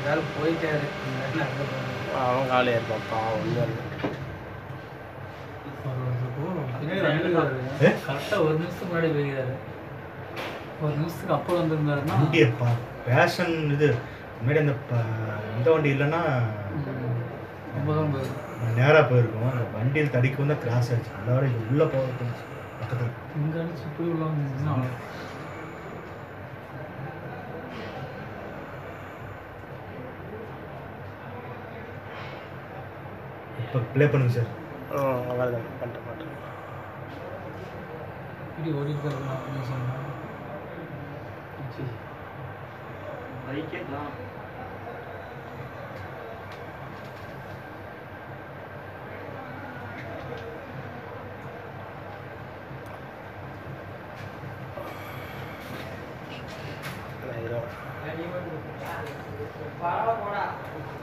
வேலை போயிட்டாரு அவன் காலையாக இருப்பாப்பா ஒன்றும் கரெக்டாக ஒரு நிமிஷத்துக்கு முன்னாடி போயிருக்காரு. ஒரு நிமிஷத்துக்கு அப்புறம் வந்திருந்தாருன்னா வண்டியப்பா பேஷன் இது முன்னாடி அந்த இந்த வண்டி இல்லைன்னா ரொம்ப தான் போயிருக்கும். நேராக போயிருக்கோம். அந்த வண்டியில் தடிக்கும் தான் கிராஸ் ஆகிடுச்சு. நல்ல வரை இது உள்ளே போக பக்கத்தில் இங்கே சுற்றி உள்ள வந்துச்சுன்னா இப்போ ப்ளே பண்ணுங்க சார். அவ்வளோதான் பண்ணிட்டு மாட்டேன். இப்படி ஓடிட்டு இருக்கணும் சொன்னேன். பைக்கே தான் நான் 20